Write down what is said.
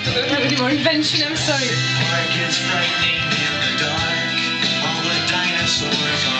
I don't have any more invention, I'm sorry. Park is frightening in the dark. All the dinosaurs are